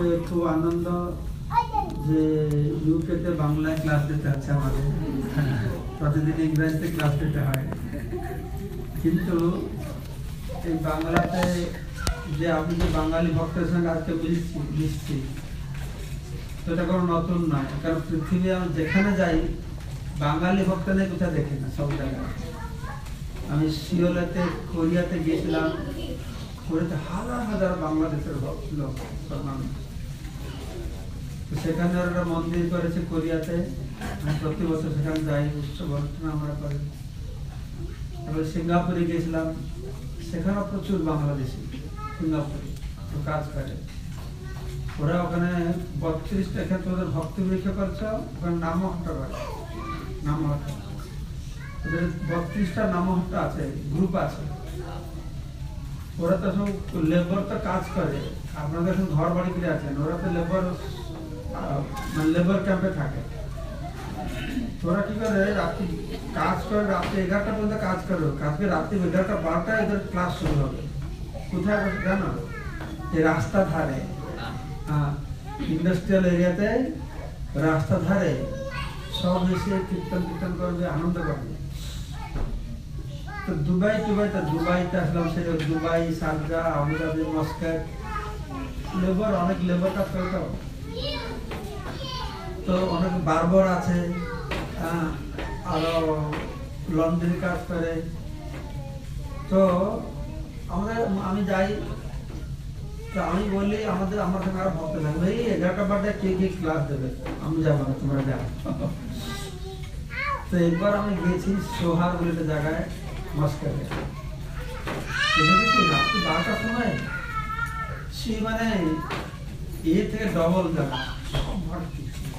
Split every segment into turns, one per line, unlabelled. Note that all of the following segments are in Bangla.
খুব আনন্দ যে ইউকেতে বাংলায় ক্লাস দিতে হচ্ছে আমাদের, প্রতিদিন ইংরেজিতে ক্লাস দিতে হয়, কিন্তু এই বাংলাতে যে আমি যে বাঙালি ভক্তের সঙ্গে আজকে মিশছি সেটা কোনো নতুন নয়, কারণ পৃথিবী আমি যেখানে যাই বাঙালি ভক্ত নেই কোথায় দেখি না, সব জায়গায়। আমি সিওলেতে কোরিয়াতে গিয়েছিলাম, কোরিয়াতে হাজার হাজার বাংলাদেশের লোক মানুষ, সেখানে ওরা মন্দির করেছে কোরিয়াতে, আমি প্রতি বছর সেখানে যাই, উৎসব অনুষ্ঠান আমরা করি। তারপরে সিঙ্গাপুরে গিয়েছিলাম, সেখানেও প্রচুর বাংলাদেশি সিঙ্গাপুরে কাজ করে। ওরা ওখানে 32টা ক্ষেত্রে ওদের ভক্তি পরীক্ষা করছে, ওখানে নামহট্টা করে, নামহট্টা ওদের 32টা নামহট্টা আছে, গ্রুপ আছে। ওরা তো সব লেবার তো কাজ করে, আপনাদের এখন ঘর বাড়ি ফিরে আছেন, ওরা তো লেবার মানে লেবার ক্যাম্পে থাকে। ওরা কি করে রাত্রি কাজ করে, রাত্রি 11টা পর্যন্ত কাজ করে, কাজকে রাত্রি 11টা 12টায় এদের ক্লাস শুরু হবে। কোথায় জানো? এই রাস্তা ধারে, ইন্ডাস্ট্রিয়াল এরিয়াতে রাস্তা ধারে সব এসে কীর্তন করবে, আনন্দ করবে। তো দুবাইতে আসলাম, সে Dubai, Sharjah, Abu Dhabi, Muscat, labour অনেক লেবার কাজ করে, তো অনেক বারবার আছে, আরো লন্ড্রি কাজ করে। তো আমি যাই, তো আমি বলি আমার সঙ্গে আরো ভক্ত থাকবে, এই 11টা 12টায় কে ক্লাস দেবে, আমি যাবো না, তোমরা যাও। তো একবার আমি গেছি সোহার বলে একটা জায়গায়, মস্কাটে, রাত্রি 12টার সময় সে মানে থেকে ডবল জায়গা সব ভর্তি।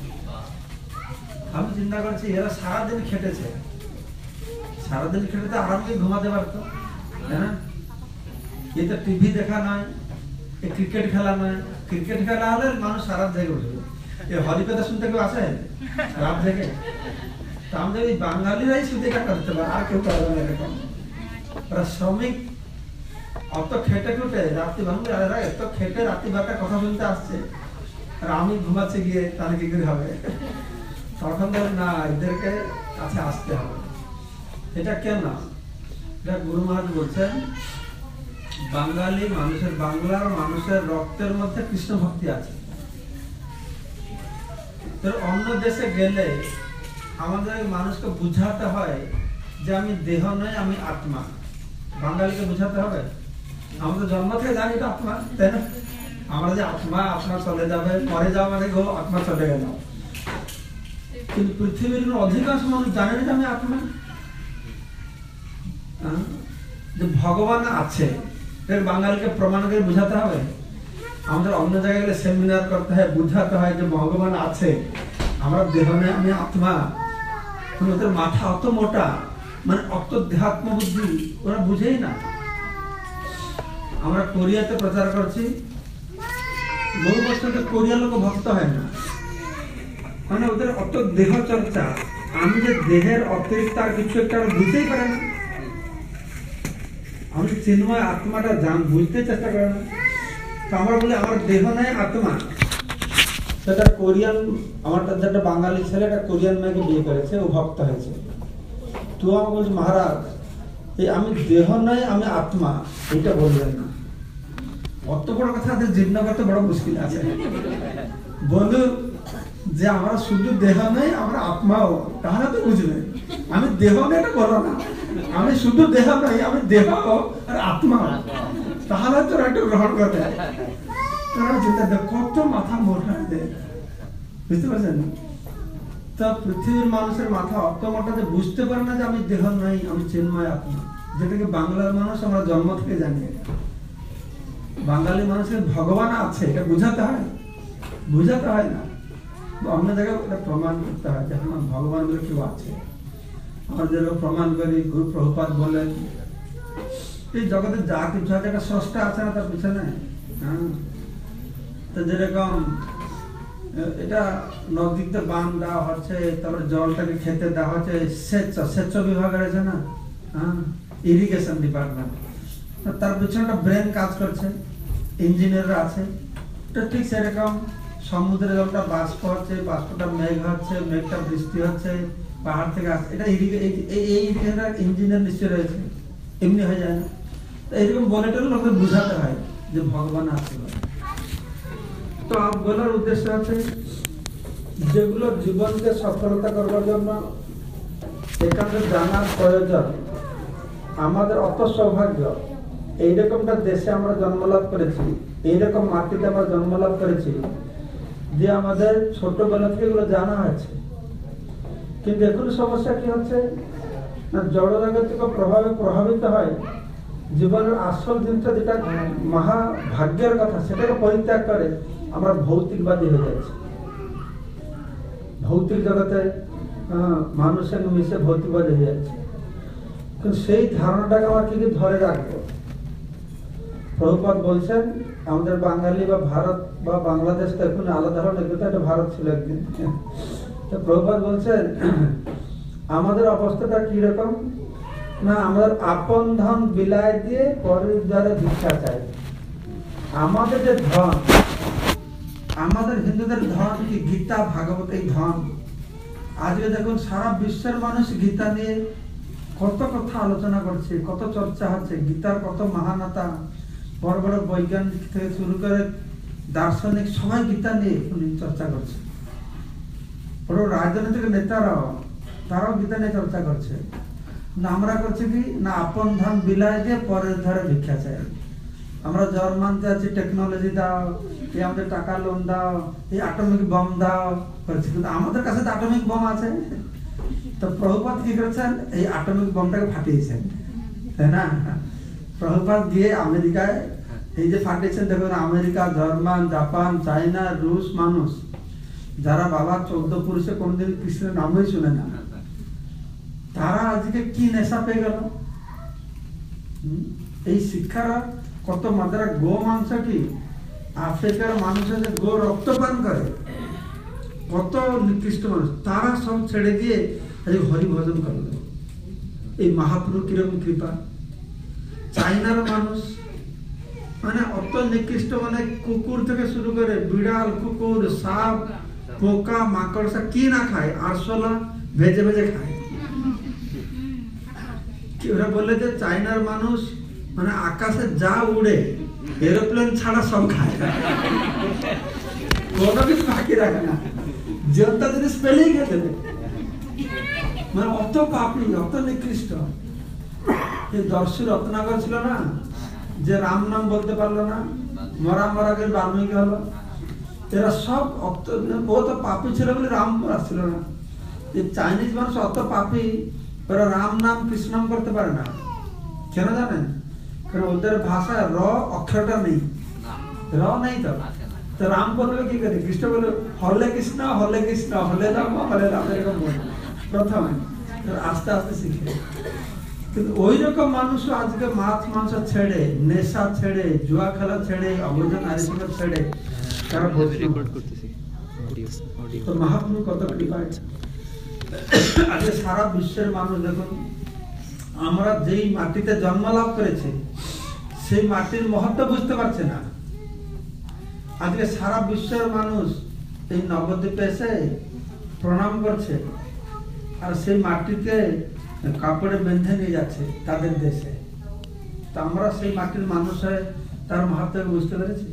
আমি চিন্তা করছি এরা সারাদিন খেটেছে, সারাদিন খেটে তো আরামে ঘুমাতে পারতো, হ্যাঁ। এ তো টিভি দেখা নয়, এ ক্রিকেট খেলা নয়, ক্রিকেট খেলা হলে মানুষ সারা জেগে উঠবে। এ হরিকথা শুনতে কেউ আসে রাত জেগে? তা আমাদের এই বাঙালিরাই শুধু এটা করতে পারে, আর কেউ পারবে না এরকম। ওরা শ্রমিক, অত খেটে খুটে রাত্রি ভাঙবে, আর এরা এত খেটে রাত্রি 12টা কথা শুনতে আসছে, আর আমি ঘুমাচ্ছে গিয়ে, তাহলে কি করে হবে? তখন ধর না, এদেরকে কাছে আসতে হবে। এটা কেন? এটা গুরু মহারাজ বলছেন, বাঙালি মানুষের, বাংলার মানুষের রক্তের মধ্যে কৃষ্ণ ভক্তি আছে। তো অন্য দেশে গেলে আমাদের মানুষকে বুঝাতে হয় যে আমি দেহ নয়, আমি আত্মা। বাঙালিকে বুঝাতে হবে, আমাদের জন্ম থেকে জানি এটা আত্মা, তাই না? আমরা যে আত্মা চলে যাবে, মরে যাওয়া মানে গো আত্মা চলে গেল। কিন্তু পৃথিবীর অধিকাংশ মানুষ জানে না যে আমি আত্মা, যে ভগবান আছে। বাঙালিকে প্রমাণ করে বুঝাতে হবে। আমাদের অন্য জায়গায় গেলে সেমিনার করতে হয়, বুঝাতে হয় যে ভগবান আছে, আমরা দেহ নেই, আমি আত্মা। ওদের মাথা অত মোটা, মানে অত দেহাত্ম বুদ্ধি, ওরা বুঝেই না। আমরা কোরিয়াতে প্রচার করছি, বহু বছর কোরিয়ার লোক ভক্ত হয় না, মানে ওদের অত দেহ চর্চা, আমি যে দেহের অতিরিক্ত আর কিছু একটা বুঝতেই পারে না। আমি চিন্ময় আত্মাটা বুঝতে চেষ্টা করে না। তো আমরা বলি আমার দেহ নাই, আত্মা। সেটা কোরিয়ান, আমার যেটা বাঙালি ছেলে, একটা কোরিয়ান মেয়েকে বিয়ে করেছে, ও ভক্ত হয়েছে। তো আমি বলছি মহারাজ, এই আমি দেহ নয়, আমি আত্মা, এটা বলবেন না। অত বড় কথা জীর্ণ করতে বড় মুশকিল আছে। বলুন যে আমরা শুধু দেহ নয়, আমরা আত্মাও, তাহলে তো বুঝবে। আমি দেহ নয় এটা বলো না, আমি শুধু দেহ নয়, আমি দেহ আর আত্মা, তাহলে তো একটু গ্রহণ করতে। চিন্তা কত মাথা মোটা, বুঝতে পারছেন? তা পৃথিবীর মানুষের মাথা অত মোটা যে বুঝতে পারে না যে আমি দেহ নয়, আমি চিন্ময় আত্মা, যেটাকে বাংলার মানুষ আমরা জন্ম থেকে জানি। বাঙালি মানুষের ভগবান আছে, এটা বুঝাতে হয় না। অন্য জায়গায় এটা প্রমাণ করতে হয় যে ভগবান বলে কেউ আছে। আমরা যেরকম প্রমাণ করি, গুরু প্রভুপাদ বলেন এই জগতে যা কিছু আছে একটা স্রষ্টা আছে না তার পিছনে। তো যেরকম এটা নদীতে বাঁধ দেওয়া হচ্ছে, তারপরে জলটাকে খেতে দেওয়া হচ্ছে, সেচ বিভাগ আছে না, ইরিগেশন ডিপার্টমেন্ট, তার পিছনে একটা ব্রেন কাজ করছে, ইঞ্জিনিয়াররা আছে, তো ঠিক সেরকম সমুদ্রে জলটা বাষ্প হচ্ছে, বাষ্পটা মেঘ হচ্ছে, মেঘটা বৃষ্টি হচ্ছে, পাহাড় থেকে আসছে, এটা এই ইঞ্জিনিয়ার নিশ্চয় রয়েছে, এমনি হয়ে যায় না। তো এইরকম বলে টলে লোকে বুঝাতে হয় যে ভগবান আসতে পারে। তো বলার উদ্দেশ্য আছে যেগুলো জীবনকে সফলতা করবার জন্য এখানে জানার প্রয়োজন। আমাদের অত সৌভাগ্য, এইরকমটা দেশে আমরা জন্মলাভ করেছি, এইরকম মাটিতে আমরা জন্মলাভ করেছি যে আমাদের ছোটবেলা থেকে এগুলো জানা হয়েছে। কিন্তু এখন সমস্যা কি হচ্ছে না, জড়জাগতিক প্রভাবে প্রভাবিত হয়, জীবনের আসল জিনিসটা যেটা মহা ভাগ্যের কথা সেটাকে পরিত্যাগ করে আমরা ভৌতিকবাদী হয়ে যাচ্ছি। ভৌতিক জগতে মানুষের মিশে ভৌতিকবাদী হয়ে যাচ্ছে। কিন্তু সেই ধারণাটাকে আমরা কি ধরে রাখবো? প্রভুপাদ বলছেন আমাদের বাঙালি বা ভারত বা বাংলাদেশ তো এখন আলাদা হলো, কিন্তু একটা ভারত ছিল একদিন। তো প্রভুপাদ বলছেন আমাদের অবস্থাটা কি রকম না, আমাদের আপন ধন বিলায় দিয়ে পরের দ্বারে ভিক্ষা চাই। আমাদের যে ধন, আমাদের হিন্দুদের ধন কি গীতা ভাগবত, এই ধন। আজকে দেখুন সারা বিশ্বের মানুষ গীতা নিয়ে কত কথা আলোচনা করছে, কত চর্চা হচ্ছে, গীতার কত মহানতা, বড় বড় বৈজ্ঞানিক থেকে শুরু করে দার্শনিক সবাই গীতা নিয়ে চর্চা করছে। বড় রাজনৈতিক নেতারাও তারাও গীতা নিয়ে চর্চা করছে। আমরা করছি কি না, আপন ধন বিলায় দিয়ে পরের ধারে ভিক্ষা চাই। আমরা জার্মানতে আছি, টেকনোলজি দাও, এই আমাদের টাকা লোন দাও, এই অ্যাটমিক বম দাও করছি, কিন্তু আমাদের কাছে তো অ্যাটমিক বম আছে। তো প্রভুপাদ কি করেছেন, এই অ্যাটমিক বমটাকে ফাটিয়েছেন, তাই না? প্রভুপাদ গিয়ে আমেরিকায় এই যে ফাটিয়েছেন, দেখুন আমেরিকা, জার্মান, জাপান, চায়না, রুশ মানুষ যারা বাবা 14 পুরুষে কোনদিন কৃষ্ণের নামই শুনে না, তারা আজকে কি নেশা পেয়ে গেল। এই শিক্ষারা কত মাত্রা, গো মাংস কি আফ্রিকার মানুষের যে গো রক্তপান করে, কত নিকৃষ্ট মানুষ, তারা সব ছেড়ে দিয়ে আজ হরি ভজন করলো। এই মহাপ্রভু কিরকম কৃপা। চাইনার মানুষ মানে অত নিকৃষ্ট, মানে কুকুর থেকে শুরু করে বিড়াল, কুকুর, সাপ, পোকা, মাকড়সা কি না খায়, আরশোলা ভেজে ভেজে খায়। ওরা বলে যে চাইনার মানুষ মানে আকাশে যা উড়ে এরোপ্লেন ছাড়া সব খায়, কোনো কিছু বাকি রাখে না, যেটা জিনিস পেলেই খেতে দেবে। মানে অত পাপি, অত নিকৃষ্ট। এই দর্শী রত্নাকর ছিল না, যে রাম নাম বলতে পারলো না, মরা মরা গেল বাল্মীকি হলো, এরা সব ও তো পাপি ছিল বলে রাম আসছিল না। এই চাইনিজ মানুষ অত পাপি, ওরা রাম নাম কৃষ্ণ নাম করতে পারে না। কেন জানেন? কারণ ওদের ভাষায় র অক্ষরটা নেই, র নেই। তো রাম বলবে কি করে? কৃষ্ণ বলবে হলে কৃষ্ণ, হলে কৃষ্ণ, হলে রাম, হলে রাম, এরকম বলবে প্রথমে, আস্তে আস্তে শিখে। কিন্তু ওই রকম মানুষও আজকে মাছ মাংস ছেড়ে, নেশা ছেড়ে, জুয়া খেলা ছেড়ে, অবৈধ নারী সঙ্গে ছেড়ে তারা তো মহাপ্রভু কত কৃপায়। আজকে সারা বিশ্বের মানুষ দেখুন, আমরা যেই মাটিতে জন্ম লাভ করেছি সেই মাটির মহত্ব বুঝতে পারছে না। আজকে সারা বিশ্বের মানুষ এই নবদ্বীপে এসে প্রণাম করছে, আর সেই মাটিতে কাপড়ে বেঁধে নিয়ে যাচ্ছে তাদের দেশে। তো আমরা সেই মাটির মানুষ হয়ে তার মহত্ব বুঝতে পেরেছি?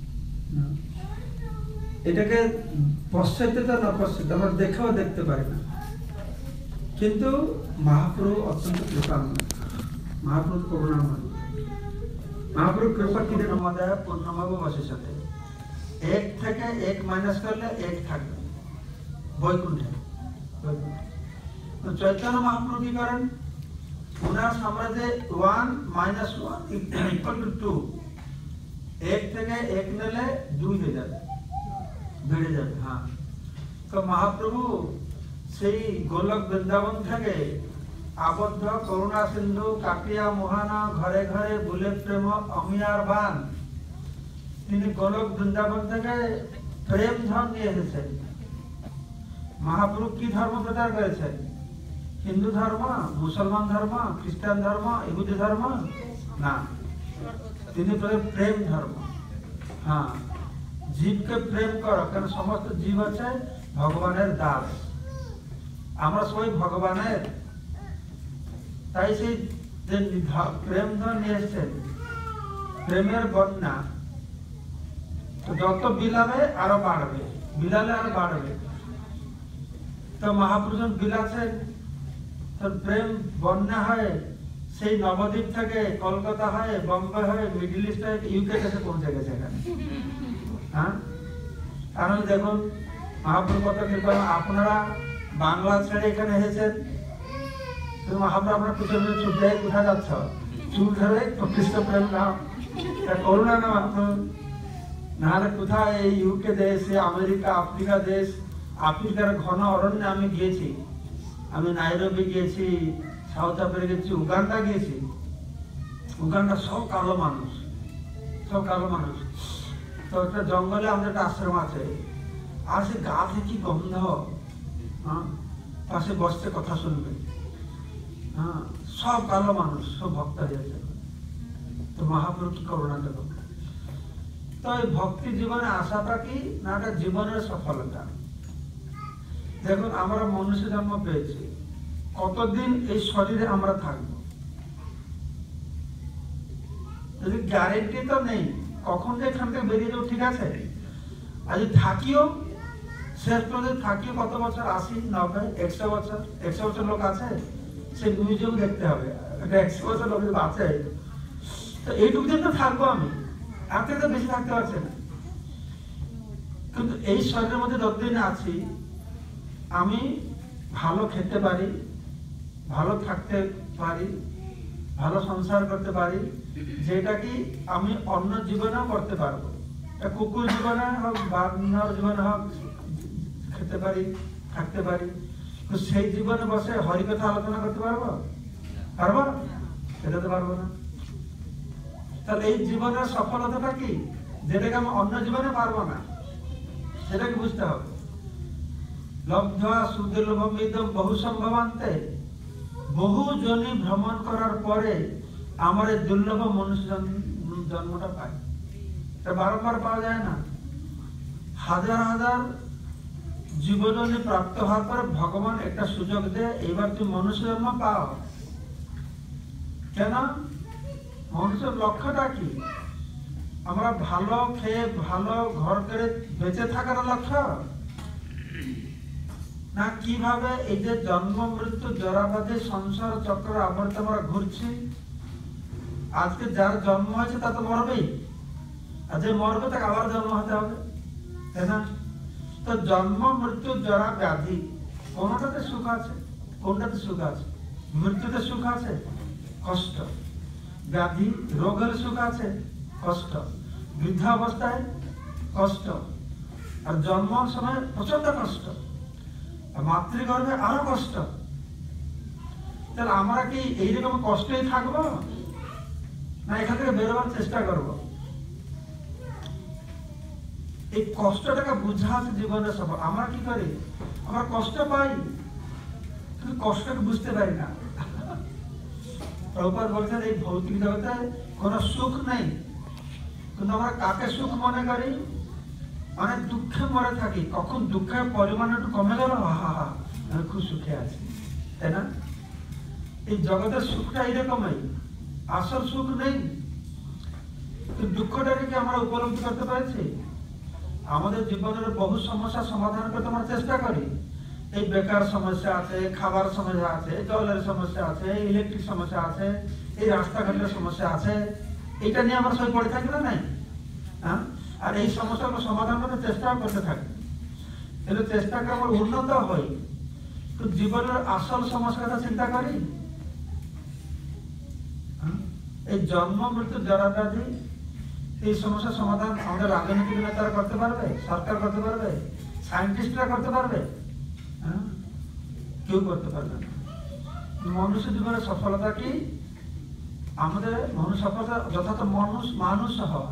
এটাকে পশ্চাতে তো না পশ্চাতে আমরা দেখেও দেখতে পারি না। কিন্তু মহাপ্রভু অত্যন্ত কৃপাময়, মহাপ্রভু করুণাময়। মহাপ্রভু কৃপা কি আমাদের পূর্ণভাবে বসের সাথে 1 থেকে 1 মাইনাস করলে 1 থাকবে বৈকুণ্ঠে। চৈতন্য মহাপ্রভু কি করেন, ওনার সাম্রাজ্যে 1 - 1 = 2, 1 থেকে 1 নিলে 2 হয়ে যাবে, বেড়ে যাবে। হ্যাঁ, তো মহাপ্রভু সেই গোলক বৃন্দাবন থেকে আবদ্ধ করুণা সিন্ধু কাটিয়া মোহানা ঘরে ঘরে বুলে প্রেম অমিয়ার বান, তিনি গোলক বৃন্দাবন থেকে প্রেম ধর্ম নিয়ে এসেছেন। মহাপ্রভু কি ধর্ম প্রচার করেছেন? হিন্দু ধর্ম, মুসলমান ধর্ম, খ্রিস্টান ধর্ম, ইহুদি ধর্ম না, তিনি প্রেম ধর্ম। হ্যাঁ, জীবকে প্রেম করো, কারণ সমস্ত জীব আছে ভগবানের দাস, আমরা সবাই ভগবানের। তাই সেই যে প্রেম ধন নিয়ে এসছেন, প্রেমের বন্যা, তো যত বিলাবে আরো বাড়বে, বিলালে আরো বাড়বে। তো মহাপুরুষ বিলাসের তো প্রেম বন্যা হয়, সেই নবদ্বীপ থেকে কলকাতা হয়ে, বোম্বে হয়ে, মিডিল ইস্ট হয়ে, ইউকে থেকে পৌঁছে গেছে এখানে। হ্যাঁ, কারণ দেখুন মহাপুরুষ কত কৃপা, আপনারা বাংলা ছেড়ে এখানে এসেছেন, মহাপুরুষ আপনার পিছনে ছুটে কোথায় যাচ্ছ, চুল ধরে কৃষ্ণ প্রেম নাও, করুণা না মাত্র, নাহলে কোথায় এই ইউকে দেশ, আমেরিকা, আফ্রিকা দেশ, আফ্রিকার ঘন অরণ্যে আমি গিয়েছি, আমি নাইরোবি গিয়েছি, সাউথ আফ্রিকা গেছি, উগান্ডা গিয়েছি। উগান্ডা সব কালো মানুষ, সব কালো মানুষ। তো একটা জঙ্গলে আমাদের একটা আশ্রম আছে, আর সে গা থেকে কি গন্ধ, হ্যাঁ, পাশে বসতে কথা শুনবে, হ্যাঁ, সব কালো মানুষ, সব ভক্ত দিয়েছে। তো মহাপুরুষ কি করোনা দেব। তো এই ভক্তি জীবনে আসাটা কি না, একটা জীবনের সফলতা। দেখুন আমরা মনুষ্য জন্ম পেয়েছি, কতদিন এই শরীরে আমরা থাকবো, যদি গ্যারেন্টি তো নেই কখন যে এখান থেকে বেরিয়ে যাবো, ঠিক আছে। আর যদি থাকিও, শেষ পর্যন্ত থাকিও কত বছর, 80, 90, 100 বছর, 100 বছর লোক আছে, সে মিউজিয়াম দেখতে হবে, 100 বছর লোক আছে, তো এইটুকু দিন তো থাকবো আমি, এর থেকে তো বেশি থাকতে পারছে না। কিন্তু এই শরীরের মধ্যে যতদিন আছি, আমি ভালো খেতে পারি, ভালো থাকতে পারি, ভালো সংসার করতে পারি, যেটা কি আমি অন্য জীবনেও করতে পারবো। কুকুর জীবনে হোক, বাঘর জীবনে হোক, খেতে পারি, থাকতে পারি, তো সেই জীবনে বসে হরিকথা আলোচনা করতে পারবো, পারবো? সেটা তো পারবো না। তাহলে এই জীবনের সফলতাটা কি, যেটাকে আমি অন্য জীবনে পারবো না, সেটাকে বুঝতে হবে। লব্ধা সুদুর্লভমিদম বহু সম্ভবান্তে, বহু জনি ভ্রমণ করার পরে আমার এই দুর্লভ মনুষ্য জন্মটা পাই, এটা বারবার পাওয়া যায় না। হাজার হাজার জীবনী প্রাপ্ত হওয়ার পরে ভগবান একটা সুযোগ দেয়, এবার তুমি মনুষ্য জন্ম পাও। কেন? মনুষ্যের লক্ষ্যটা কি? আমরা ভালো খেয়ে ভালো ঘর করে বেঁচে থাকার লক্ষ্য, না কিভাবে এই যে জন্ম মৃত্যু জরাবাদী সংসার চক্র আবর্ত আমরা ঘুরছি। আজকে যার জন্ম হয়েছে তা তো মরবেই, আর যে মরবে তাকে আবার জন্ম হতে হবে, তাই না? তো জন্ম মৃত্যু জরা ব্যাধি, কোনটাতে সুখ আছে, কোনটাতে সুখ আছে? মৃত্যুতে সুখ আছে, কষ্ট। ব্যাধি রোগের সুখ আছে, কষ্ট। বৃদ্ধাবস্থায় কষ্ট, আর জন্মের সময় প্রচন্ড কষ্ট, মাতৃগর্ভে আরো কষ্ট। তাহলে আমরা কি এইরকম কষ্টই থাকবো, না এখান থেকে বেরোবার চেষ্টা করব? এই কষ্টটাকে বুঝা আছে জীবনের সফল। আমরা কি করি, আমরা কষ্ট পাই, কিন্তু কষ্টকে বুঝতে পারি না। প্রভুপাদ বলছেন এই ভৌতিক জগতে কোনো সুখ নেই, কিন্তু আমরা কাকে সুখ মনে করি, মানে দুঃখে মরে থাকি। কখন দুঃখের পরিমাণ একটু কমে গেল, হা হা আমি খুব সুখে আছি, তাই না? এই জগতের সুখটা এইরকমই, আসল সুখ নেই। দুঃখটাকে কি আমরা উপলব্ধি করতে পেরেছি? আমাদের জীবনের বহু সমস্যার সমাধান করতে আমরা চেষ্টা করি। এই বেকার সমস্যা আছে, খাবার সমস্যা আছে, জলের সমস্যা আছে, ইলেকট্রিক সমস্যা আছে, এই রাস্তাঘাটের সমস্যা আছে, এটা নিয়ে আমরা সবাই পড়ে থাকি না, নাই? হ্যাঁ, আর এই সমস্যাগুলো সমাধান করতে চেষ্টাও করতে থাকি, কিন্তু চেষ্টা করে আমরা উন্নত হই। তো জীবনের আসল সমস্যাটা চিন্তা করি। এই জন্ম মৃত্যু জরা ব্যাধি, এই সমস্যার সমাধান আমাদের রাজনৈতিক নেতারা করতে পারবে, সরকার করতে পারবে, সায়েন্টিস্টরা করতে পারবে? কেউ করতে পারবে না। মনুষ্য জীবনের সফলতা কি? আমাদের মনুষ্য সফলতা যথার্থ মানুষ হওয়া।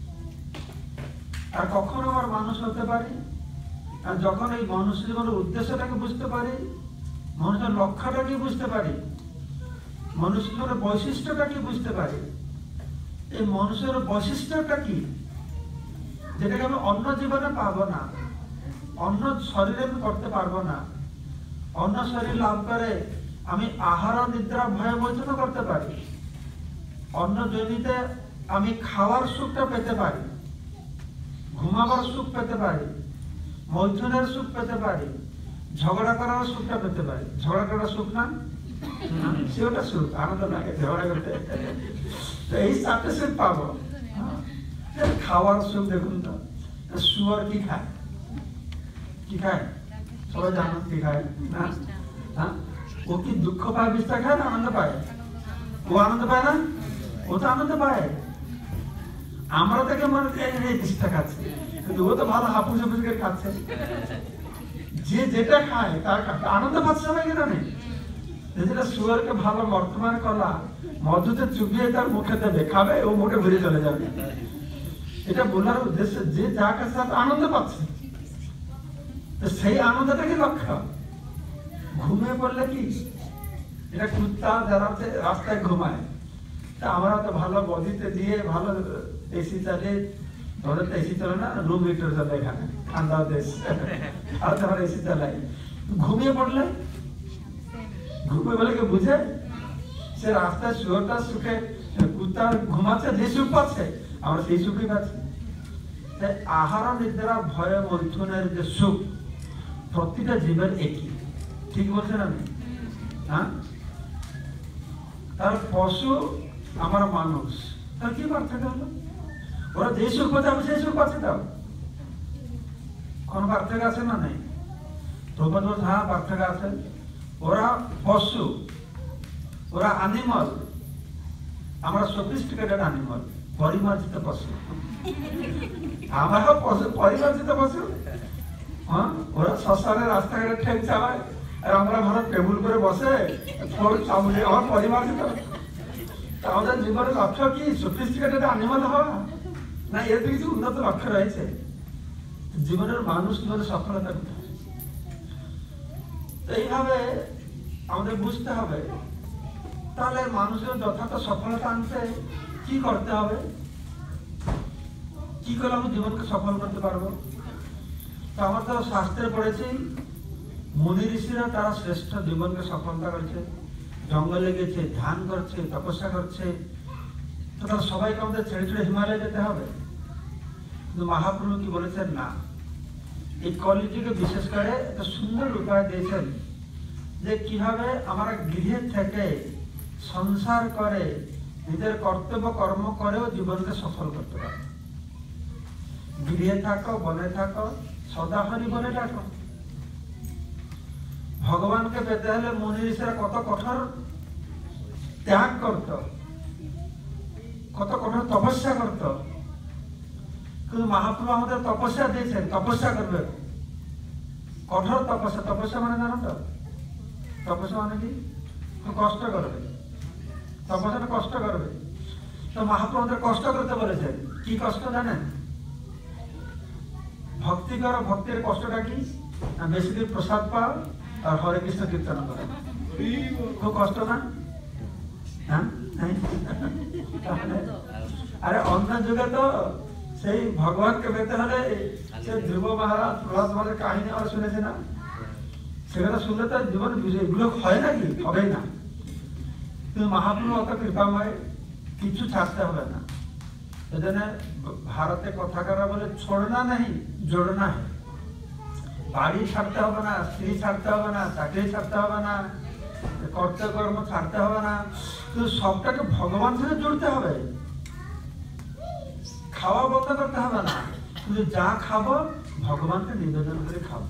আর কখন আমার মানুষ হতে পারি, আর যখন এই মনুষ্য জীবনের উদ্দেশ্যটাকে বুঝতে পারি, মানুষের লক্ষ্যটাকে বুঝতে পারি, মনুষ্য জীবনের বৈশিষ্ট্যটাকে বুঝতে পারি। এই মানুষের বৈশিষ্ট্যটা কি, যেটাকে আমি অন্য জীবনে পাবো না, অন্য শরীরে আমি করতে পারবো না। অন্য শরীর লাভ করে আমি আহার নিদ্রা ভয় বঞ্চিত করতে পারি, অন্য জনিতে আমি খাওয়ার সুখটা পেতে পারি, ঘুমাবার সুখ পেতে পারি, মৈথুনের সুখ পেতে পারি, ঝগড়া করার সুখটা পেতে পারি। ঝগড়া করার সুখ না, সেটা সুখ, আনন্দ লাগে ঝগড়া করতে। এই চারটে সুখ পাবো। খাওয়ার সুখ দেখুন তো, শুয়োর কি খায়? কি খায়? সবাই জানো কি খায় না? ও কি দুঃখ পায় বিষ্ঠা খায় না আনন্দ পায়? ও আনন্দ পায় না? ও তো আনন্দ পায়। আমরা তাকে মনে এই বিষ্ঠা খাচ্ছে, কিন্তু ও তো ভালো হাপুস হাপুস করে খাচ্ছে। যে যেটা খায় তার আনন্দ পাচ্ছে সবাই কেন নেই? যেটা শুয়োরকে ভালো বর্তমান কলা মধুতে চুবিয়ে তার মুখে দেবে, খাবে, ও মুখে ঘুরে চলে যাবে। এটা বলার উদ্দেশ্য যে যা কাছে আনন্দ পাচ্ছে, সেই আনন্দটাকে লক্ষ্য। ঘুমিয়ে পড়লে কি, এটা কুত্তা যারা রাস্তায় ঘুমায়, তা আমরা তো ভালো বডিতে দিয়ে ভালো এসি চালিয়ে, ধরে তো এসি চলে না, রুম হিটার চলে এখানে, ঠান্ডা দেশ, আর তো আমরা এসি চালাই। ঘুমিয়ে পড়লে, ঘুমিয়ে বলে কেউ বুঝে? সে রাস্তায় শুয়োরটা সুখে, কুত্তা ঘুমাচ্ছে, যে সুখ পাচ্ছে আমরা সেই সুখই পাচ্ছি। তাই আহার নিদ্রা ভয় মৈথুনের যে সুখ, প্রতিটা জীবের একই। ঠিক বলছেন আমি? হ্যাঁ, তার পশু আমার মানুষ, তার কি পার্থক্য হলো? ওরা যে সুখ পাচ্ছে আমি সেই সুখ পাচ্ছি, তাও কোন পার্থক্য আছে না? নেই। প্রবাদ বলছে হ্যাঁ পার্থক্য আছে। ওরা পশু, ওরা অ্যানিমাল, আমরা সফিস্টিকেটেড অ্যানিমাল, পরিমার্জিত পশু। আমরা পশু, পরিমার্জিত পশু। হ্যাঁ, ওরা শ্মশানের রাস্তাঘাটে ঠেক চালায়, আর আমরা ভালো টেবিল করে বসে আমার পরিমার্জিত। আমাদের জীবনের লক্ষ্য কি সফিস্টিকেটেড অ্যানিমাল হওয়া না? এর কিছু উন্নত লক্ষ্য রয়েছে। জীবনের মানুষ জীবনে সফলতা কোথায়? এইভাবে আমাদের বুঝতে হবে। তাহলে মানুষের যথার্থ সফলতা আনতে কি করতে হবে? কি করে আমি জীবনকে সফল করতে পারবো? তো আমরা তো শাস্ত্রে পড়েছি, মুনি ঋষিরা তারা শ্রেষ্ঠ জীবনকে সফলতা করছে, জঙ্গলে গেছে, ধ্যান করছে, তপস্যা করছে। তো তারা সবাইকে আমাদের ছেড়ে ছেড়ে হিমালয়ে যেতে হবে? কিন্তু মহাপ্রভু কি বলেছেন? না, এই কলিযুগে বিশেষ করে একটা সুন্দর উপায় দিয়েছেন যে কিভাবে আমরা গৃহে থেকে সংসার করে নিজের কর্তব্য কর্ম করেও জীবনকে সফল করতে পারে। গৃহে থাকো, বনে থাকো, সদা হরি বলে ডাকো। ভগবানকে পেতে হলে মুনি ঋষিরা কত কঠোর ত্যাগ করত, কত কঠোর তপস্যা করত। কিন্তু মহাপ্রভু আমাদের তপস্যা দিয়েছেন, তপস্যা করবে, কঠোর তপস্যা। তপস্যা মানে জানো তো? তপস্যা মানে কি? কষ্ট করবে, তপস্যাটা কষ্ট করবে। তো মহাপ্রভু আমাদের কষ্ট করতে বলেছেন। কি কষ্ট জানেন? ভক্তি করো। ভক্তির কষ্টটা কি? বেশি দিন প্রসাদ পাও আর হরে কৃষ্ণ কীর্তন করো। খুব কষ্ট না? হ্যাঁ, আরে অন্য যুগে তো সেই ভগবানকে পেতে হলে সে ধ্রুব মহারাজ, প্রহ্লাদ মহারাজের কাহিনী আমরা শুনেছি না? সেখানে শুনলে তো জীবন এগুলো হয় নাকি? হবেই না। কিন্তু মহাপ্রভু অত কৃপাময়, কিছু ছাড়তে হবে না। এজন্য ভারতে কথাকারা বলে ছোড়না নেই, জোড়না है। বাড়ি ছাড়তে হবে না, স্ত্রী ছাড়তে হবে না, চাকরি ছাড়তে হবে না, কর্তব্য কর্ম ছাড়তে হবে না, কিন্তু সবটাকে ভগবান থেকে জুড়তে হবে। খাওয়া বন্ধ করতে হবে না, কিন্তু যা খাবো ভগবানকে নিবেদন করে খাবো।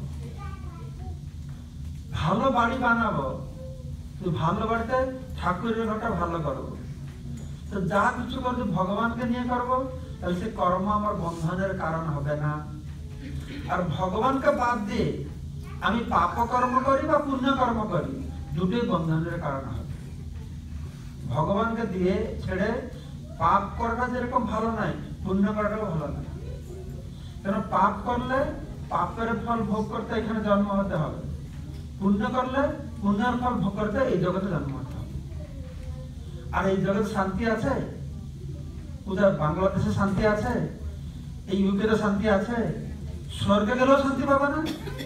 ভালো বাড়ি বানাবো, কিন্তু ভালো বাড়িতে ঠাকুরের ঘরটা ভালো করবো। তো যা কিছু করবো ভগবানকে নিয়ে করবো, তাহলে সে কর্ম আমার বন্ধনের কারণ হবে না। আর ভগবানকে বাদ দিয়ে আমি পাপ কর্ম করি বা পুণ্য কর্ম করি, দুটোই বন্ধনের কারণ হবে। ভগবানকে দিয়ে ছেড়ে পাপ করাটা যেরকম ভালো নয়, পুণ্য করাটাও ভালো নয়। কেন? পাপ করলে পাপের ফল ভোগ করতে এখানে জন্ম হতে হবে, পুণ্য করলে পুণ্যের ফল ভোগ করতে এই জগতে জন্ম হতে হবে। আর এই জগতে শান্তি আছে? কোথায় বাংলাদেশে শান্তি আছে? এই ইউকেতে শান্তি আছে? স্বর্গে গেলেও শান্তি পাবে না।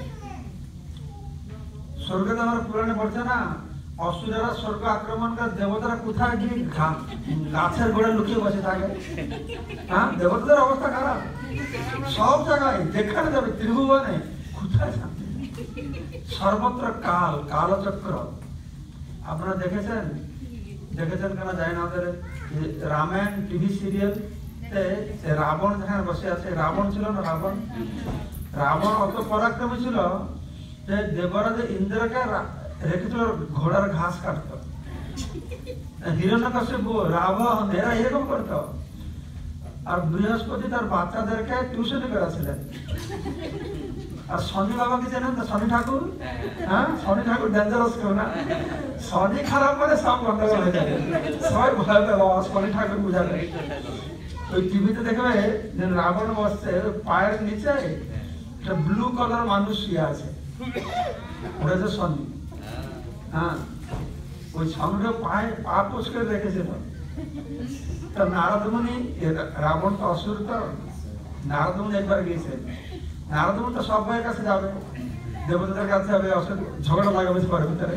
স্বর্গে তো আমার পুরাণে পড়ছে না, অসুরেরা স্বর্গ আক্রমণ করে, দেবতারা কোথায় গিয়ে গাছের গোড়ে লুকিয়ে বসে থাকে। হ্যাঁ, দেবতাদের অবস্থা খারাপ সব জায়গায়, যেখানে যাবে ত্রিভুবনে, কোথায় শান্তি? সর্বত্র কাল, কালচক্র। আপনারা দেখেছেন কেন জানি না, আমাদের রামায়ণ টিভি সিরিয়াল রাবণ যেখানে বসে আছে, রাবণ ছিল না, রাবণ অত পরাক্রমী ছিল যে দেবরাজ ইন্দ্রকে রেখেছিল ঘোড়ার ঘাস কাটত। হিরণ্যকশিপু, রাবণ এরা এরকম করত। আর বৃহস্পতি তার বাচ্চাদেরকে টিউশনি করেছিলেন। আর শনি বাবাকে জানেন তো, শনি ঠাকুর? হ্যাঁ, শনি ঠাকুর ডেঞ্জারাস কেউ না। শনি খারাপ মানে সব গন্ডগোল হয়ে যাবে, সবাই ভয় পাবে, শনি ঠাকুর বুঝাবে। ওই টিভিতে দেখবে যে রাবণ বসছে, পায়ের নিচে একটা ব্লু কালার মানুষ শুয়ে আছে, ওটা হচ্ছে শনি। হ্যাঁ, ওই শনিটা পায়ে পা পোষ করে রেখেছিল। তা নারদ মুনি, রাবণ তো অসুর, তো নারদ মুনি একবার গিয়েছেন। নারদ মুনি তো সব ভাইয়ের কাছে যাবে, দেবতাদের কাছে যাবে, অসুর ঝগড়া লাগাবে ঘরের ভিতরে।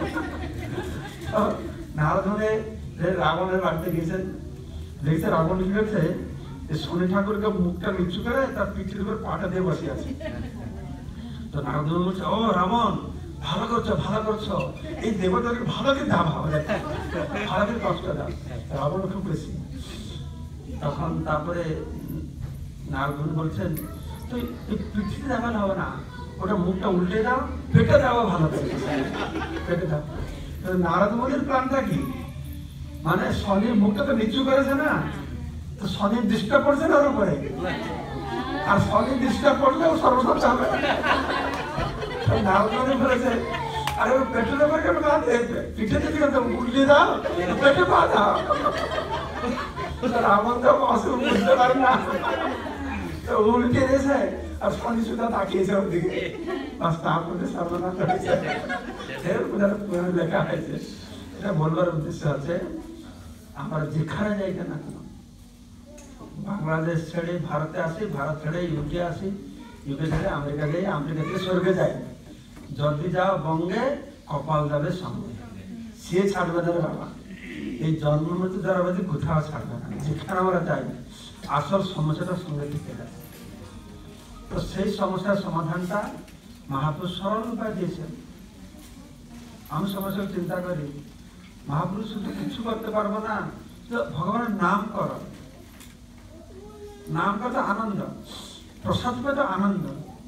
নারদ মুনি রাবণের বাড়িতে গিয়েছেন, দেখছে রাবণ কি করছে, শনি ঠাকুরকে মুখটা নিচু করে তার পিঠের উপর পাটা দিয়ে বসে আছে। তো নারদ মুনি বলছে, ও রাবণ, ভালো করছো, এই দেবতাকে ভালো করে দাও, ভালো করে কষ্ট দাও। রাবণ খুব বেশি। তখন তারপরে নারদ মুনি বলছেন, তুই পিঠিতে দেখালে হবে না, ওটা মুখটা উল্টে দাও, পেটে দাও, ভালো করে পেটে দাও। নারদ মুনির প্ল্যানটা কি, মানে শনির মুখটা তো নিচু করেছে না, তো শনির ডিস্টার্ব পড়ছে না ওর উপরে, আর শনির ডিস্টার্ব পড়লেও সর্বশক্ত হবে। নারদ মুনি বলেছে, আরে ওর পেটের উপর কেন পা দেখবে, পিঠে দিকে উল্টে দাও, পেটে পা দাও। রাবণ তো অসুর বুঝতে পারে না, উল্টে দিয়েছে, আর শনি সুদ্ধা তাকিয়েছে ওর দিকে, তারপরে সর্বনাশ হয়েছে। লেখা হয়েছে। এটা বলবার উদ্দেশ্য আছে, আমরা যেখানে যাই কেন, বাংলাদেশ ছেড়ে ভারতে আসি, ভারত ছেড়ে ইউকে আসি, ইউকে ছেড়ে আমেরিকা যাই, আমেরিকা থেকে স্বর্গে যাই, যদি যাও বঙ্গে, কপাল যাবে সঙ্গে, সে ছাড়বে না বাবা। এই জন্ম মৃত্যু দ্বারা কোথাও ছাড়বে না, যেখানে আমরা যাই আসল সমস্যাটার সঙ্গে থেকে যায়। তো সেই সমস্যার সমাধানটা মহাপুরুষ সরল উপায় দিয়েছেন। আমি সমস্যা চিন্তা করি, মহাপুরুষ শুধু কিছু করতে পারবো না, ভগবানের নাম করো, নাম করতে আনন্দ, প্রসাদ পেতে আনন্দ।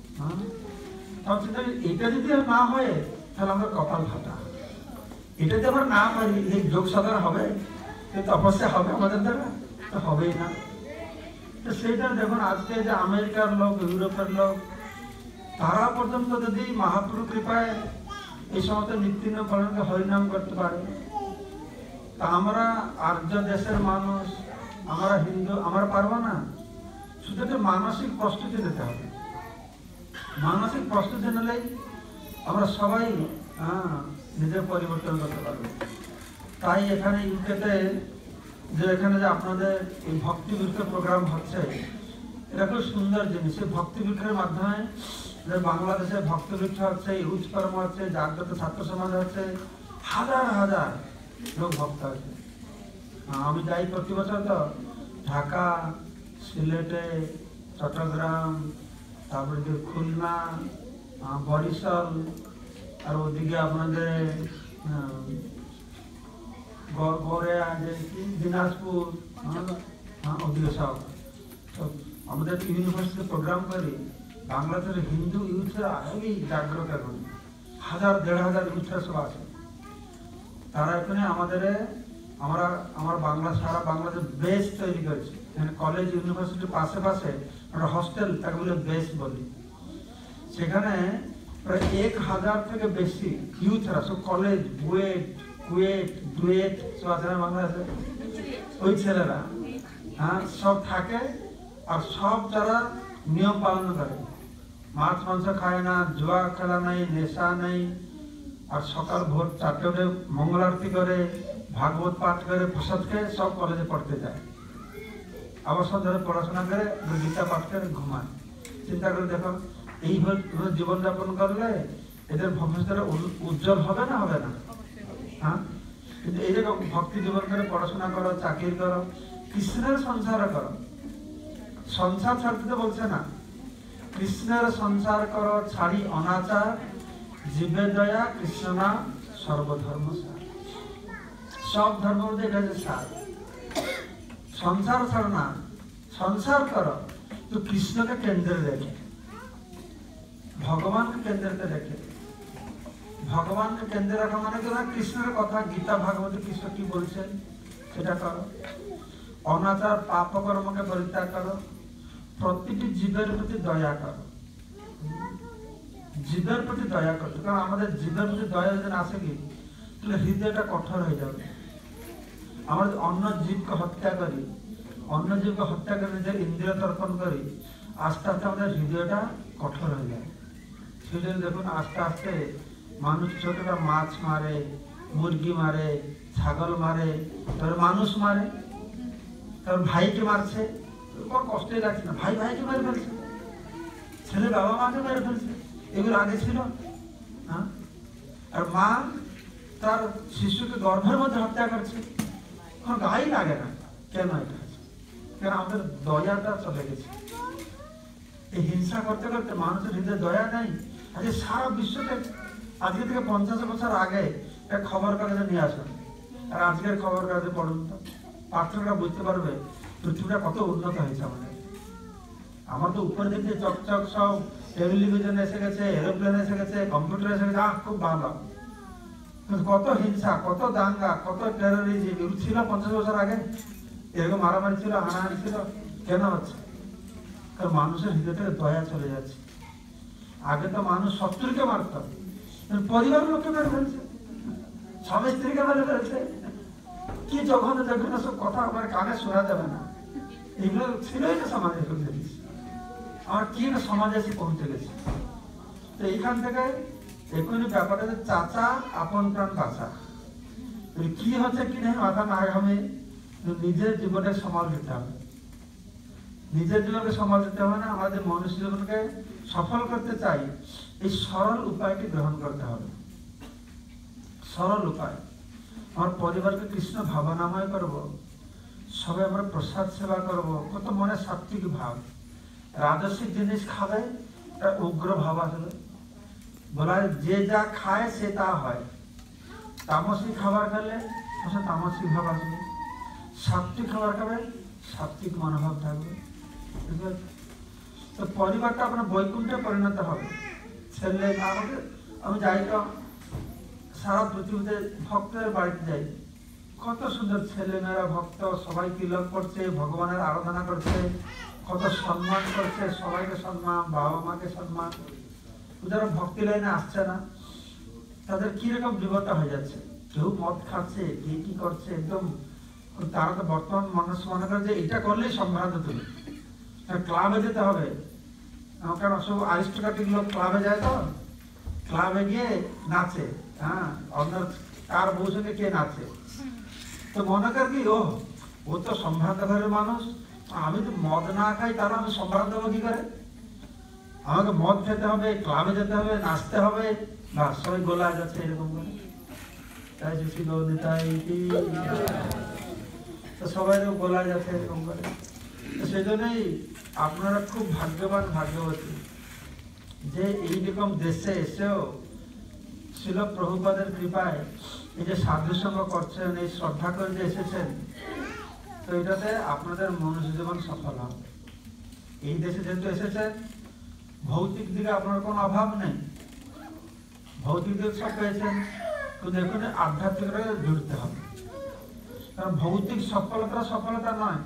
এটা যদি না হয় তাহলে আমরা কপাল ফাটা। এটা যদি আমরা না পারি, এই যোগ সাধন হবে, তপস্যা হবে আমাদের দ্বারা, তো হবেই না। তো সেইটা দেখুন, আজকে যে আমেরিকার লোক, ইউরোপের লোক, তারা পর্যন্ত যদি মহাপুরুষ কৃপায় এই সমস্ত নিত্যদিন পালনকে হরিনাম করতে পারে, তা আমরা আর্য দেশের মানুষ, আমরা হিন্দু, আমরা পারবো না। শুধু একটা মানসিক প্রস্তুতি নিতে হবে, মানসিক প্রস্তুতি নিলেই আমরা সবাই নিজের পরিবর্তন করতে পারবো। তাই এখানে ইউকেতে যে এখানে যে আপনাদের এই ভক্তি বৃক্ষের প্রোগ্রাম হচ্ছে, এটা খুব সুন্দর জিনিস। এই ভক্তি বৃক্ষের মাধ্যমে যে বাংলাদেশে ভক্তি বৃক্ষ হচ্ছে, ইউথ কর্ম হচ্ছে, জাগ্রত ছাত্র সমাজ হচ্ছে, হাজার হাজার লোক ভক্ত হচ্ছে। আমি যাই প্রতি বছর, তো ঢাকা, সিলেটে, চট্টগ্রাম, তারপরে যে খুলনা, বরিশাল, আর ওদিকে আপনাদের গড়িয়া, যে দিনাজপুর, ওদিকে সব আমাদের ইউনিভার্সিটি প্রোগ্রাম করি। বাংলাদেশের হিন্দু ইউথরা আগেই জাগ্রত, এখন 1000-1500 ইউথরা সব আছে। তারা এখানে আমার বাংলা, সারা বাংলাদেশ বেস তৈরি করেছে। এখানে কলেজ ইউনিভার্সিটির পাশে একটা হস্টেল, তাকে বলে বেস বলি। সেখানে প্রায় 1000 থেকে বেশি ইউথরা, সব কলেজ, বুয়েট, কুয়েট, ডুয়েট সব আছে না বাংলাদেশে, ওই ছেলেরা সব থাকে। আর সব যারা নিয়ম পালন করে, মাছ মাংস খায় না, জুয়া খেলা নেই, নেশা নেই, আর সকাল ভোর 4টে উঠে মঙ্গল আরতি করে, ভাগবত পাঠ করে, প্রসাদ খেয়ে সব কলেজে পড়তে যায়। আবার সন্ধ্যায় পড়াশোনা করে গীতা পাঠ করে ঘুমায়। চিন্তা করে দেখো, এইভাবে জীবনযাপন করলে এদের ভবিষ্যতে উজ্জ্বল হবে না, হবে না? হ্যাঁ, কিন্তু এইরকম ভক্তি জীবন করে পড়াশোনা করো, চাকরি করো, কৃষ্ণের সংসার করো। সংসার ছাড়তে তো বলছে না, কৃষ্ণের সংসার করো ছাড়ি অনাচার, জীবে দয়া কৃষ্ণ নাম সর্বধর্ম সার। সব ধর্ম মধ্যে এটা যে সার। সংসার ছাড়ো না, সংসার করো তো কৃষ্ণকে কেন্দ্রে রেখে, ভগবানকে কেন্দ্রে রেখে। ভগবানকে কেন্দ্রে রাখা মানে কি না, কৃষ্ণের কথা গীতা ভাগবত কৃষ্ণ কি বলছেন সেটা করো। অনাচার পাপ কর্মকে পরিত্যাগ করো, প্রতিটি জীবের প্রতি দয়া করো। জীবের প্রতি দয়া করো, কারণ আমাদের জীবের প্রতি দয়া যদি আসে কি, তাহলে হৃদয়টা কঠোর হয়ে যাবে। আমরা অন্য জীবকে হত্যা করি, অন্য জীবকে হত্যা করে নিজের ইন্দ্রিয় তর্পণ করি, আস্তে আস্তে আমাদের হৃদয়টা কঠোর হয়ে যায়। সেই জন্য দেখুন আস্তে আস্তে মানুষ ছোটরা মাছ মারে, মুরগি মারে, ছাগল মারে, তারপর মানুষ মারে, তারপর ভাইকে মারছে, কোনো কষ্টই লাগছে না, ভাই ভাইকে মেরে ফেলছে, ছেলে বাবা মাকে মেরে ফেলছে। এগুলো আগে ছিল? হ্যাঁ। আর মা তার শিশুকে গর্ভের মধ্যে হত্যা করছে, কোনো গায়ে লাগে না। কেন এটা? কেন আমাদের দয়াটা চলে গেছে। এই হিংসা করতে করতে মানুষের হৃদয়ে দয়া নেই। আজকে সারা বিশ্বতে আজকে থেকে 50 বছর আগে একটা খবর কাগজে নিয়ে আসুন, আর আজকের খবর কাগজে পড়ুন তো, পাঠকরা বুঝতে পারবে পৃথিবীটা কত উন্নত হয়েছে আমাদের। আমার তো উপর দিকে চকচক সব টেলিভিশন এসে গেছে, এরোপ্লেন এসে গেছে, কম্পিউটার এসে গেছে, খুব ভালো। কত হিংসা, কত দাঙ্গা, কত টেরোরিজম এগুলো ছিল 50 বছর আগে? এরকম মারামারি ছিল, হানাহানি ছিল, কেন হচ্ছে? কারণ মানুষের হৃদয় থেকে দয়া চলে যাচ্ছে। আগে তো মানুষ শত্রুকে মারত, পরিবার লোককে মেরে ফেলছে, স্বামী স্ত্রীকে মেরে ফেলছে, কি যখন দেখুন সব কথা আমার কানে শোনা যাবে না। এগুলো ছিলই না সমাজে। আমার কি না সমাজে এসে পৌঁছে গেছে। তো এইখান থেকে এখনই ব্যাপারটা যে চাচা আপন প্রাণ বাঁচা, কি হচ্ছে কি নেই মাথা না ঘামে নিজের জীবনে সমাল দিতে হবে। নিজের জীবনকে সমাল দিতে হবে না, আমাদের মনুষ্য জীবনকে সফল করতে চাই, এই সরল উপায়টি গ্রহণ করতে হবে। সরল উপায়, আমার পরিবারকে কৃষ্ণ ভাবনাময় করব, সবাই আমরা প্রসাদ সেবা করব, কত মনে সাত্বিক ভাব। রাজস্বিক জিনিস খাবে, একটা উগ্র ভাব আসবে। বলা হয় যে যা খায় সে তা হয়। তামসিক খাবার খেলে তামসিক ভাব আসবে, সাত্বিক খাবার খাবে সাত্বিক মনোভাব থাকবে। তো পরিবারটা আপনার বৈকুণ্ঠে পরিণত হবে। ছেলে আমাকে আমি যাই তো সারা পৃথিবীতে ভক্তের বাড়িতে যাই, কত সুন্দর ছেলে মেয়েরা ভক্ত, সবাই তিলক করছে, ভগবানের আরাধনা করছে, কত সম্মান করছে, সবাইকে সম্মান, বাবা মাকে সম্মান। যারা ভক্তি লাইনে আসছে না তাদের কিরকম বিপদটা হয়ে যাচ্ছে। কেউ মদ খাচ্ছে, কে কি করছে, একদম তারা তো বর্তমান মানুষ মনে করে যে এটা করলেই সম্ভ্রান্ত তুমি, ক্লাবে যেতে হবে। কারণ সব আরিস্টোক্রেটিক লোক ক্লাবে যায়, তো ক্লাবে গিয়ে নাচে। হ্যাঁ, অন্য কার বউ সঙ্গে কে নাচে, তো মনে কর কি ও তো সম্ভ্রান্ত ঘরের মানুষ, আমি তো মদ না খাই, তাহলে আমি সম্ভ্রান্ত হবো কি করে? আমাকে মদ খেতে হবে, ক্লাবে যেতে হবে, নাচতে হবে, বা সবাই গোলা যাচ্ছে এরকম করে। তাই যদি গৌদিতাই তো সবাই তো গোলা যাচ্ছে এরকম করে। তো সেই জন্যই আপনারা খুব ভাগ্যবান, ভাগ্যবতী যে এইরকম দেশে এসেও ছিল প্রভুপাদের কৃপায় এই যে সাধু সঙ্গ করছেন, এই শ্রদ্ধা করে যে এসেছেন, তো এটাতে আপনাদের মনুষ্য জীবন সফল হবে। এই দেশে যেহেতু এসেছেন, ভৌতিক দিকে আপনার কোনো অভাব নেই, ভৌতিক দিক সব পেয়েছেন, কিন্তু এখানে আধ্যাত্মিকতা জুড়তে হবে। কারণ ভৌতিক সফলতা নয়,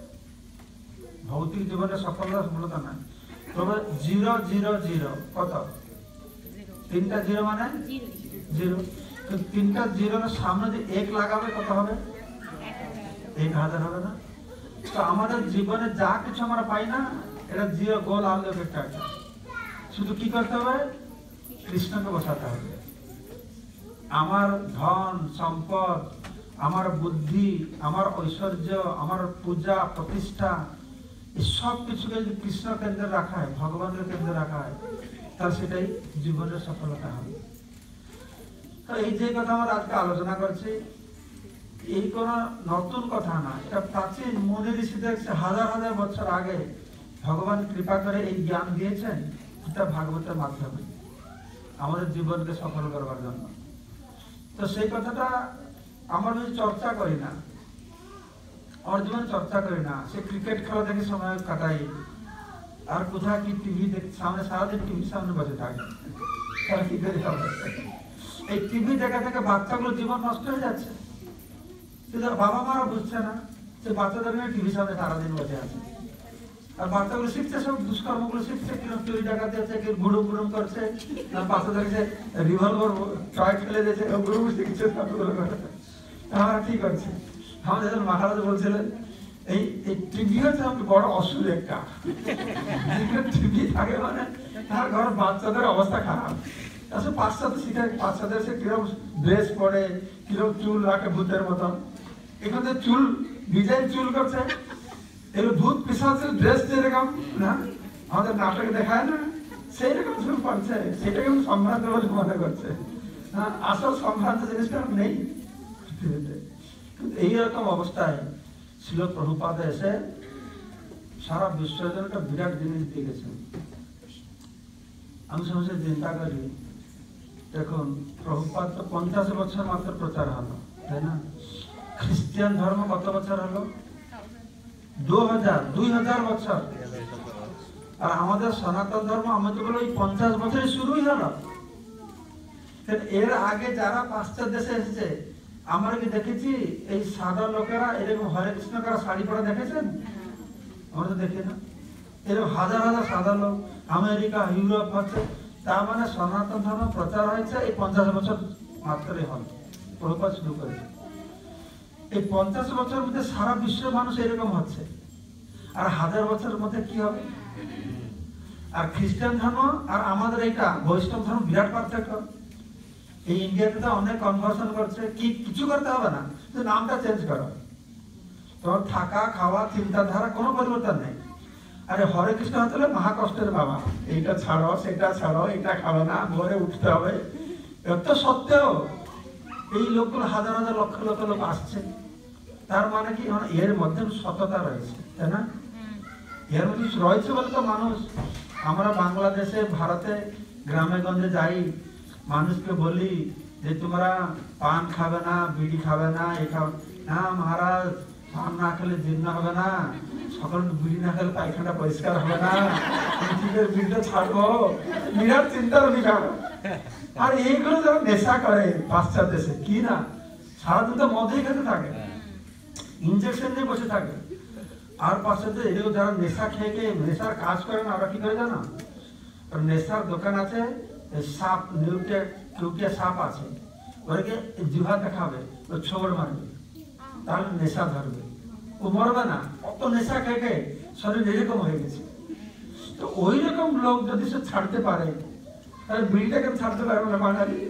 ভৌতিক জীবনের সফলতা নয়। তবে 0 0 0 কত? 3টা 0 মানে 0। 3টা 0 সামনে যে 1 লাগাবে কত হবে? 1000 হবে না? তো আমাদের জীবনে যা কিছু আমরা পাই না, এটা 0 গোল আলো একটা। শুধু কি করতে হবে? কৃষ্ণকে বসাতে হবে। আমার ধন সম্পদ, আমার বুদ্ধি, আমার ঐশ্বর্য, আমার পূজা প্রতিষ্ঠা, এই সব কিছুকে যদি কৃষ্ণ কেন্দ্রে রাখা হয়, ভগবানের কেন্দ্রে রাখা হয়, তাহলে সেটাই জীবনের সফলতা হবে। তো এই যে কথা আমরা আজকে আলোচনা করছি, এই কোনো নতুন কথা না, এটা প্রাচীন মুনি ঋষিদের হাজার হাজার বছর আগে ভগবান কৃপা করে এই জ্ঞান দিয়েছেন, এটা ভাগবতের মাধ্যমে আমাদের জীবনকে সফল করবার জন্য। তো সেই কথাটা আমরা যদি চর্চা করি না, আমার জীবনে চর্চা করি না, সে ক্রিকেট খেলা দেখে সময় কাটাই, আর কোথায় কি টিভি দেখে সামনে, সারাদিন টিভির সামনে বসে থাকে, তাহলে কি করে হবে? এই টিভি দেখা থেকে বাচ্চাগুলোর জীবন নষ্ট হয়ে যাচ্ছে। কিন্তু বাবা মারা বুঝছে না যে বাচ্চাদের নিয়ে টিভির সামনে সারাদিন বসে আছে, আর বাচ্চাগুলো শিখছে, সব দুষ্কর্মগুলো শিখছে, কিরকম চুরি ডাকাতি হচ্ছে, কেউ গুড়ুম গুড়ুম করছে, বাচ্চাদেরকে রিভলভার টয় ফেলে দিয়েছে, গুড়ুম শিখছে, আমরা কি করছে? আমাদের মহারাজ বলছিলেন এই টিভি হচ্ছে আমাকে বড় অসুর একটা, টিভি থাকে মানে তার ঘর বাচ্চাদের অবস্থা খারাপ। আসলে পাশ্চাত্য শিখায়, বাচ্চাদের সে কিরকম ড্রেস পরে, কিরকম চুল রাখে ভূতের মতন, এখানে চুল ডিজাইন চুল করছে, এগুলো ভূত পিশাচের ড্রেস যেরকম না আমাদের নাটকে দেখায় না, সেই রকম চুল পড়ছে, সেটাকে সম্ভ্রান্ত বলে মনে করছে। আসল সম্ভ্রান্ত জিনিসটা নেই পৃথিবীতে। কিন্তু এইরকম অবস্থায় ছিল প্রভুপাদ এসে সারা বিশ্বের জন্য একটা বিরাট জিনিস দিয়ে গেছেন। আমি সমস্ত চিন্তা করি, দেখুন প্রভুপাদ তো 50 বছর মাত্র প্রচার হলো, তাই না? খ্রিস্টান ধর্ম কত বছর হলো? 2000 বছর। আর আমাদের সনাতন ধর্ম আমি তো বলি 50 বছরে শুরুই হলো। এর আগে যারা পাশ্চাত্য দেশে এসেছে, আমরা কি দেখেছি এই সাদা লোকেরা এরকম হরে কৃষ্ণ করা শাড়ি পরা দেখেছেন? আমরা তো দেখি না। এরকম হাজার হাজার সাদা লোক আমেরিকা, ইউরোপ হচ্ছে, তার মানে সনাতন ধর্ম প্রচার হয়েছে এই 50 বছর মাত্রই হল, প্রভুপাদ শুরু করেছে। এই 50 বছরের মধ্যে সারা বিশ্বের মানুষ এরকম হচ্ছে, আর 1000 বছরের মধ্যে কি হবে? আর খ্রিস্টান ধর্ম আর আমাদের এইটা বৈষ্ণব ধর্ম বিরাট পার্থক্য। এই ইন্ডিয়াতে তো অনেক কনভার্সন করছে, কি কিছু করতে হবে না, কিন্তু নামটা চেঞ্জ করো, তোমার থাকা খাওয়া চিন্তাধারা কোনো পরিবর্তন নেই। আরে হরে কৃষ্ণ হতে হলে মহা কষ্টের বাবা, এইটা ছাড়ো, সেটা ছাড়ো, এটা খাবে না, ভোরে উঠতে হবে। এত সত্ত্বেও এই লোকগুলো হাজার হাজার লক্ষ লক্ষ লোক আসছে, তার মানে কি এর মধ্যে সততা রয়েছে, তাই না? এর মধ্যে রয়েছে বলে তো মানুষ, আমরা বাংলাদেশে ভারতে গ্রামে গঞ্জে যাই, মানুষকে বলি যে তোমরা পান খাবে না, বিড়ি খাবে না, এ খাবে না। মহারাজ পান না খেলে জীর্ণ হবে না, সকাল বিড়ি না খেলে পায়খানা পরিষ্কার হবে না, বিড়িটা ছাড়বো, বিরাট চিন্তার অধিকার। আর এইগুলো যারা নেশা করে পাশ্চাত্য দেশে, কি না সারাদিন তো মদই খেতে থাকে, ইঞ্জেকশন দিয়ে বসে থাকে। আর পাশ্চাত্য এগুলো যারা নেশা খেয়ে খেয়ে নেশার কাজ করে না, ওরা কি করে জানো? নেশার দোকান আছে, সাপ নিউটিয়া সাপ আছে, ওদেরকে জিভা দেখাবে, ও ছোবড় মারবে, তাহলে নেশা ধরবে, ও মরবে না। অত নেশা খেয়ে খেয়ে শরীর এরকম হয়ে গেছে। তো ওই রকম লোক যদি সে ছাড়তে পারে, তাহলে বিড়িটাকে ছাড়তে পারবে না বাঙালি।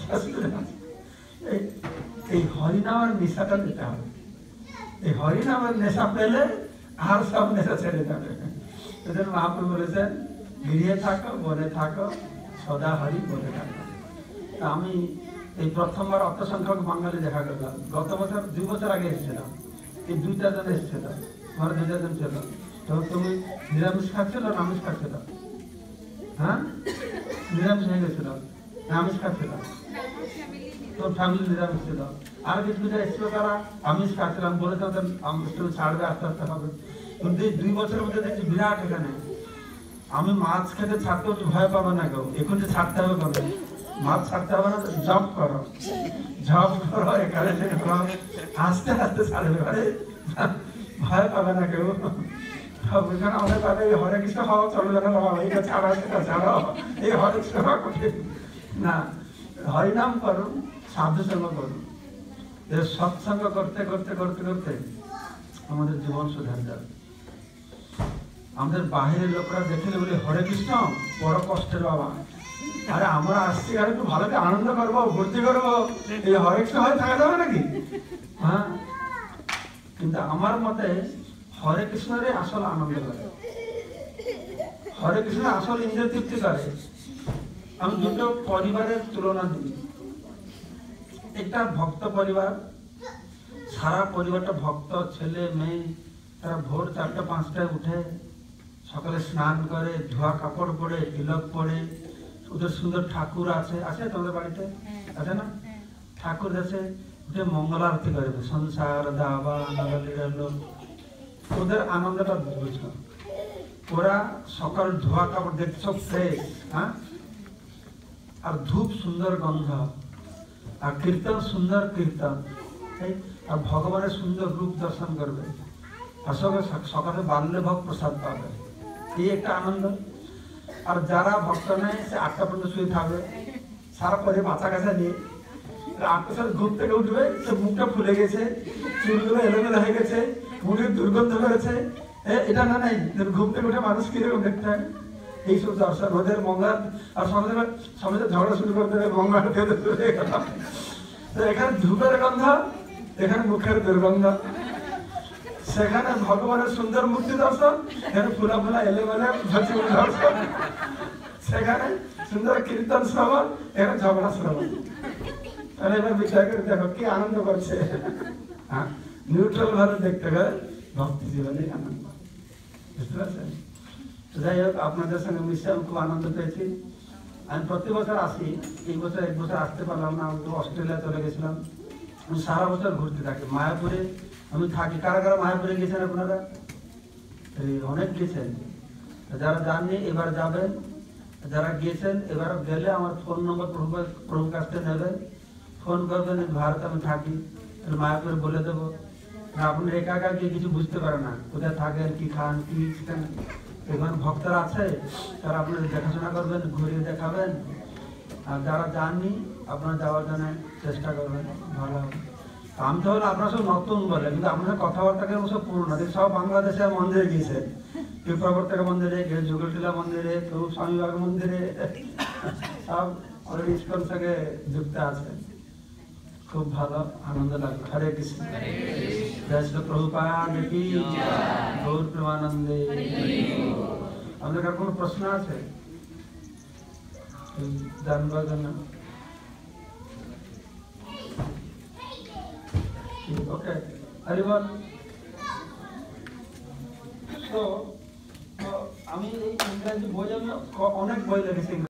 এই হরিনামের নেশাটা নিতে হবে, এই হরিনামের নেশা পেলে আর সব নেশা ছেড়ে যাবে। এজন্য মহাপ্রভু বলেছেন, গৃহে থাকো, বনে থাকো, সদা হরি বলে থাকো। আমি এই প্রথমবার অত সংখ্যক বাঙালি দেখা গেলাম, গত বছর 2 বছর আগে এসেছিলাম, এই 2-4 জন এসেছিল, আমার 2-4 জন ছিল। তো তুমি নিরামিষ খাচ্ছিল না আমিষ খাচ্ছিল? হ্যাঁ, নিরামিষ হয়ে গেছিল, আমিষ খাচ্ছিল, তোর ফ্যামিলি নিরামিষ ছিল। আর কিছু কিছু এসেছিল তারা আমিষ খাচ্ছিলাম, বলেছে তুমি ছাড়বে, আস্তে আস্তে হবে। কিন্তু এই 2 বছরের মধ্যে দেখছি বিরাট এখানে। আমি মাছ খেতে ছাড়তে একটু ভয় পাবো না কেউ, এখন যে ছাড়তে হবে কবে? মাছ ছাড়তে হবে না, জব করো, জব করো, এখানে আস্তে আস্তে ছাড়বে, আরে ভয় পাবে না কেউ। এখানে আমাদের পাবে হরে কৃষ্ণ হওয়া চলবে না, এইটা ছাড়া সেটা ছাড়ো, এই হরে কৃষ্ণ হওয়া কঠিন না। হরিনাম করুন, সাধু সঙ্গ করুন, সৎসঙ্গ করতে করতে করতে করতে আমাদের জীবন সুধার যাবে। আমাদের বাহিরের লোকরা দেখলে বলে হরে কৃষ্ণ বড় কষ্টের বাবা, আরে আমরা আসছি আর একটু ভালো আনন্দ করবো, ভর্তি করবো, এই হরে কৃষ্ণ হয়ে থাকা যাবে নাকি? হ্যাঁ, কিন্তু আমার মতে হরে কৃষ্ণরে আসল আনন্দ করে, হরে কৃষ্ণ আসল ইন্দ্রিয় তৃপ্তি করে। আমি দুটো পরিবারের তুলনা দিই। একটা ভক্ত পরিবার, সারা পরিবারটা ভক্ত, ছেলে মেয়ে, তারা ভোর 4টা-5টায় উঠে সকালে স্নান করে, ধোয়া কাপড় পরে, তিলক পরে, ওদের সুন্দর ঠাকুর আছে, আছে তোমাদের বাড়িতে আছে না? ঠাকুর আছে, উঠে মঙ্গল আরতি করবে, সংসার দাবা নগরীর লোক, ওদের আনন্দটা বুঝো। ওরা সকাল ধোয়া কাপড় দেখতে সব ফ্রেশ, হ্যাঁ, আর ধূপ সুন্দর গন্ধ, আর কীর্তন সুন্দর কীর্তন, আর ভগবানের সুন্দর রূপ দর্শন করবে, আর সকালে বাল্য ভোগ প্রসাদ পাবে, এই একটা আনন্দ। আর যারা ভক্ত নেই সে 8টা পর্যন্ত শুয়ে থাকবে, সারা পরে মাথা কাছা নিয়ে 8টার সময় ঘুম থেকে উঠবে, সে মুখটা ফুলে গেছে, চুলগুলো এলোমেলো হয়ে গেছে, মুখের দুর্গন্ধ বেরোচ্ছে, এটা না নাই ঘুম থেকে উঠে মানুষ কিরকম দেখতে হয়, এইসব দর্শন ওদের মঙ্গল। আর সমাজে ঝগড়া শুরু করে দেবে, মঙ্গল খেতে শুরু হয়ে গেল। তো এখানে ধূপের গন্ধ, এখানে মুখের দুর্গন্ধ, সেখানে ভগবানের সুন্দর মূর্তি দর্শন, এখানে ফুলা ফুলা এলোমেলো দর্শন, সেখানে সুন্দর কীর্তন শ্রবণ, এখানে ঝগড়া শ্রবণ। তাহলে এবার বিচার করে দেখো কি আনন্দ করছে। হ্যাঁ, নিউট্রাল ভাবে দেখতে গেলে ভক্তি জীবনে আনন্দ, বুঝতে পারছেন? যাই হোক, আপনাদের সঙ্গে মিশে আমি খুব আনন্দ পেয়েছি। আমি প্রতি বছর আসি, এই বছর 1 বছর আসতে পারলাম না, আমি তো অস্ট্রেলিয়া চলে গেছিলাম। আমি সারা বছর ঘুরতে থাকি মায়াপুরে, আমি থাকি। কারা কারা মায়াপুরে গেছেন আপনারা? অনেক গেছেন। যারা যাননি এবার যাবেন, যারা গিয়েছেন এবার গেলে আমার ফোন নম্বর প্রভুর কাছ থেকে নেবেন, ফোন করবেন, ভারত আমি থাকি, মায়াপুরে বলে দেবো। আপনি একা একা গিয়ে কিছু বুঝতে পারেন না, কোথায় থাকেন, কি খান, কি শিখেন। এখানে ভক্তরা আছে, তারা আপনাদের দেখাশোনা করবেন, ঘুরিয়ে দেখাবেন। আর যারা যাননি আপনারা যাওয়ার জন্য চেষ্টা করবেন, ভালো হবে। আমি তো হলো আপনারা সব নতুন বলে, কিন্তু আপনার কথাবার্তা কেন সব পুরনো, সব বাংলাদেশে মন্দিরে গিয়েছে, কেউ প্রবর্তক মন্দিরে, কেউ যুগলটিলা মন্দিরে, কেউ স্বামীবাগ মন্দিরে, সব অলরেডি ইস্কন থেকে যুক্ত আছে। খুব ভালো, আনন্দ লাগলো। হরে কৃষ্ণ, জয় শ্রী প্রভুপাদ কি জয়, গৌর প্রেমানন্দে। আপনাদের কার কোনো প্রশ্ন আছে জানবার জন্য? ওকে, হরিবল। তো আমি এই ইংরাজি বই, আমি অনেক বই লিখেছি।